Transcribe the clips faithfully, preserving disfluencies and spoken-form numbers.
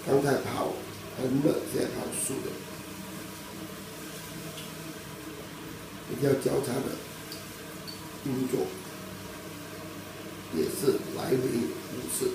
刚才跑横的，现在跑竖的，一定要交叉的运作，也是来回五次。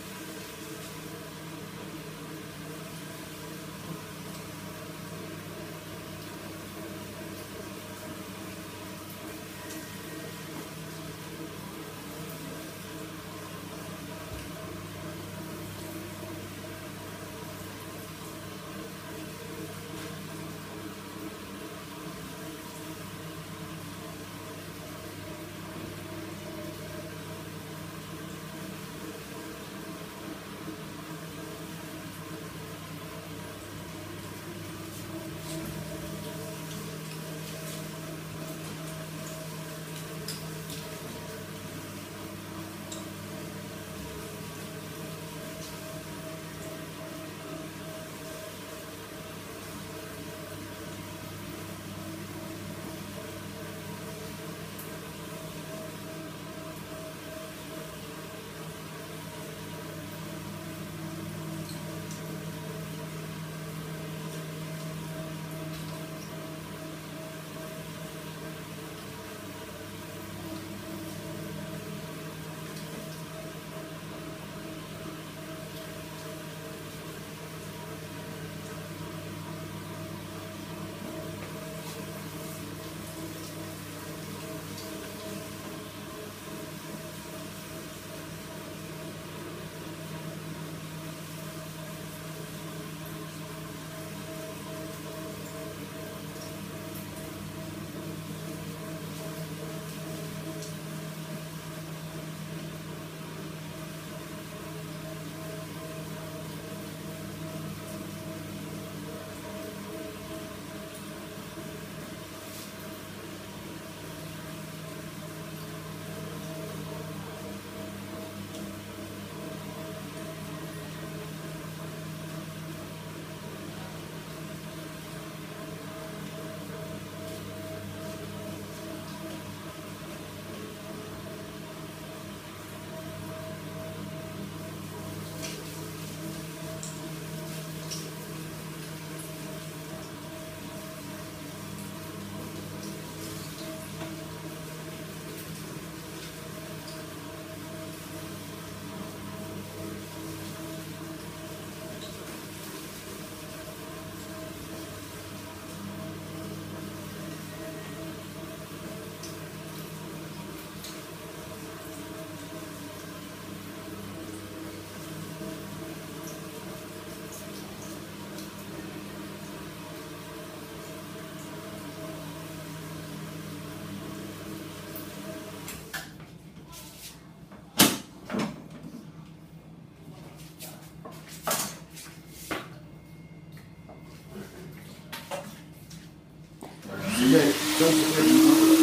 现在都是可以跑的。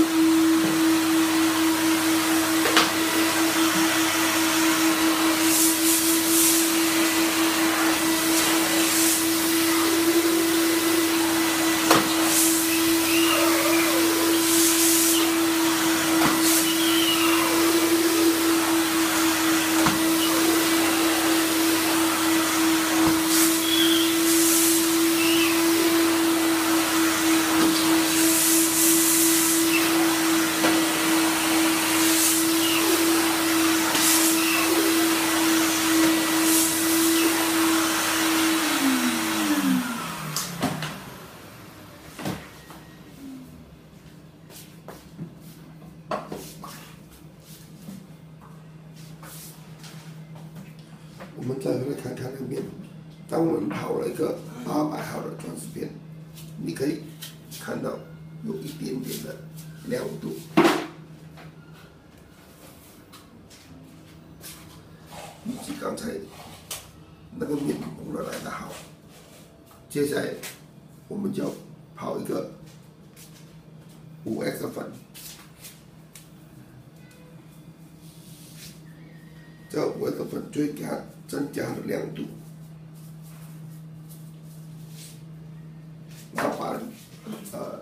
我们再回来看看里面，当我们跑了一个八百号的装饰片，你可以看到有一点点的亮度，比起刚才那个面糊的来的好。接下来我们就跑一个五 X 粉。这五 X 粉就会给它增加它的亮度，然后把呃，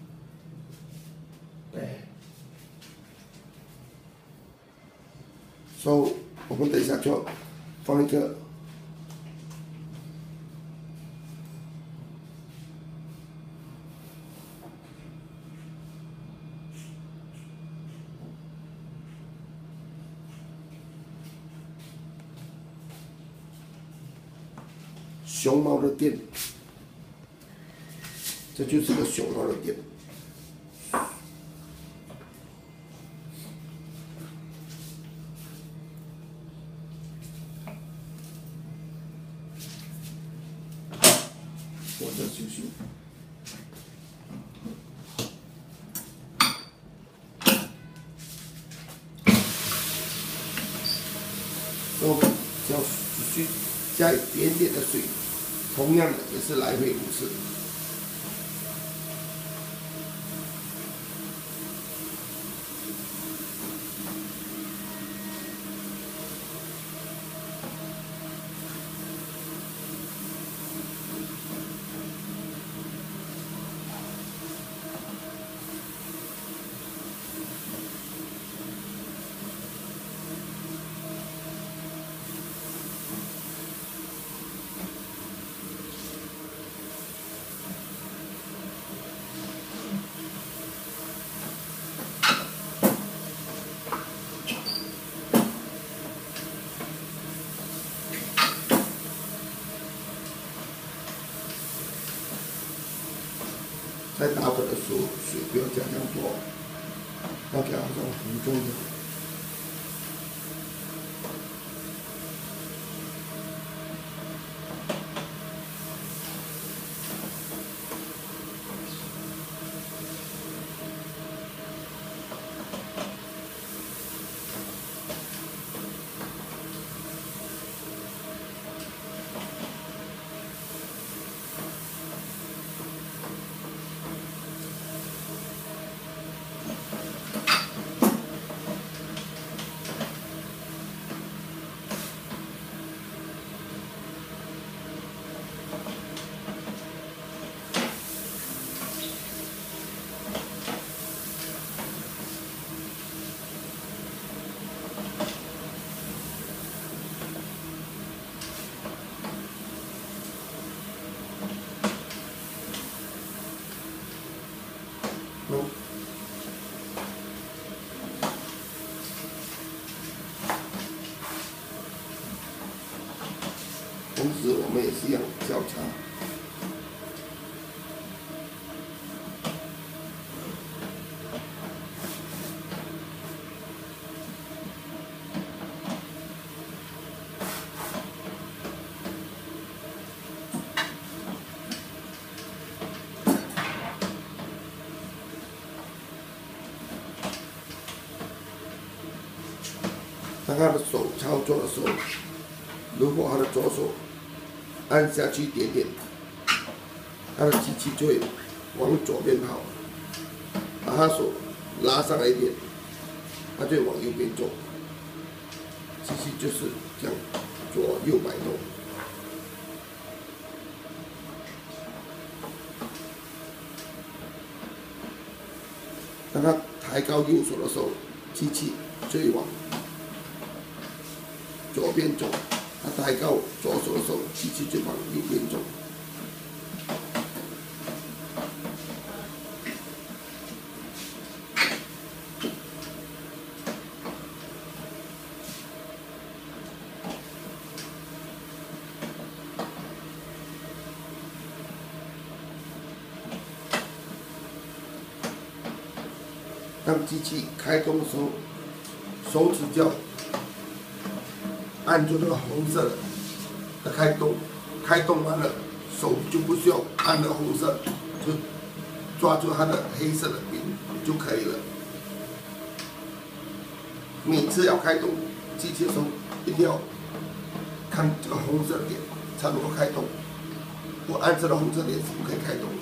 对，所以我们等一下就放一个熊猫的电，这就是个熊猫的电。我再休息。我们只要只需加一点点的水，同样的也是来回五次。在打粉的时候，水不要加这样多，要给它这种糊状的。嗯，同时我们也是一样交叉。当他的手操作的时候，如果他的左手按下去一点点，他的机器就会往左边跑；把他手拉上来一点，他就会往右边走。机器就是这样左右摆动。当他抬高右手的时候，机器就会往左边走，他抬高左手的时候，机器就往右边走。当机器开动的时候，手指就要按住那个红色的，它开动，开动完了，手就不需要按那个红色，就抓住它的黑色的边就可以了。每次要开动机器的时候，一定要看这个红色的点才能够开动。不按这个红色点是不可以开动的。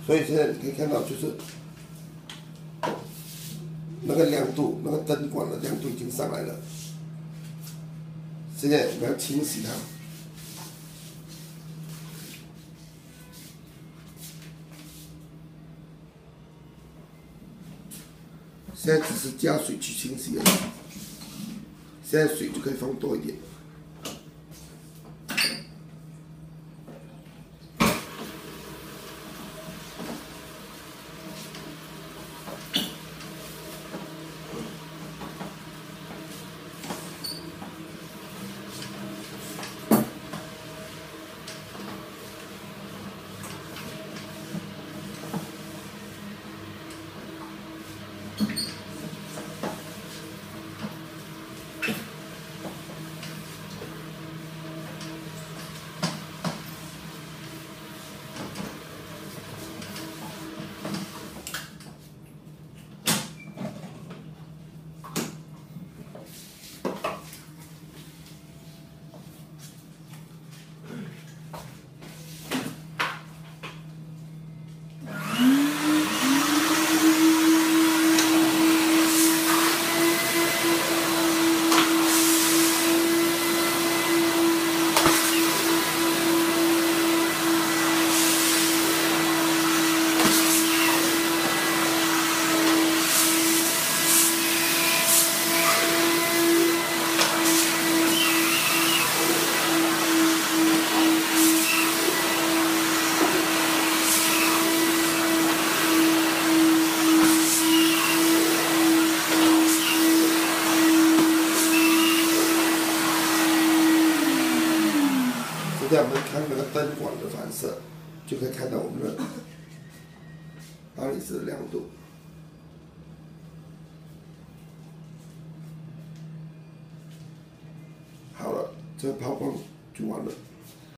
所以现在你可以看到，就是那个亮度，那个灯管的亮度已经上来了。现在我们要清洗它。现在只是加水去清洗而已，现在水就可以放多一点。现在我们看那个灯管的反射，就可以看到我们的大理石的亮度。好了，这个抛光就完了。